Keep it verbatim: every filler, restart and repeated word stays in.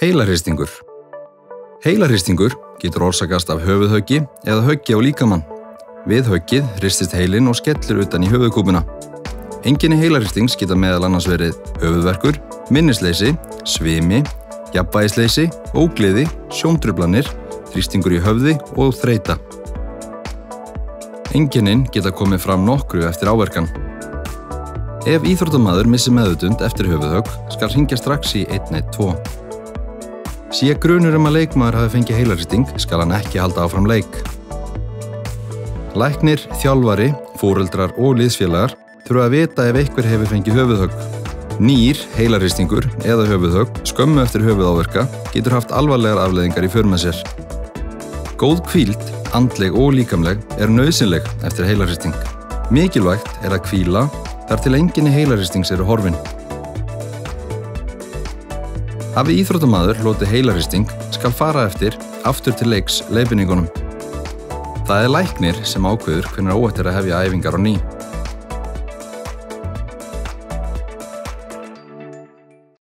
Heilahristingur. Heilahristingur getur orsakast af höfuðhöggi eða höggi á líkamann. Við höggið hristist heilinn og skellir utan í höfuðkúpuna. Einkenni heilahristings geta meðal annars verið höfuðverkur, minnisleysi, svimi, jafnvægisleysi, ógleði, sjóntruflanir, þrýstingur í höfði og þreyta. Einkennin geta komið fram nokkru eftir áverkan. Ef íþróttamaður missir meðvitund eftir höfuðhögg skal hringja strax í einn einn tvö. Sé grunur um að leikmaður hafi fengið heilahristing skal hann ekki halda áfram leik. Læknir, þjálfari, foreldrar og liðsfélagar þurfa að vita ef einhver hefur fengið höfuðhögg. Nýr heilahristingur eða höfuðhögg skömmu eftir höfuðáverka getur haft alvarlegar afleiðingar í för með sér. Góð hvíld, andleg og líkamleg, er nauðsynleg eftir heilahristing. Mikilvægt er að hvíla þar til einkenni heilahristings eru horfin. Hafi íþróttamaður hlotið heilahristing skal fara eftir aftur til leiks leiðbeiningunum. Það er læknir sem ákveður hvenær óhætt er að hefja æfingar á ný.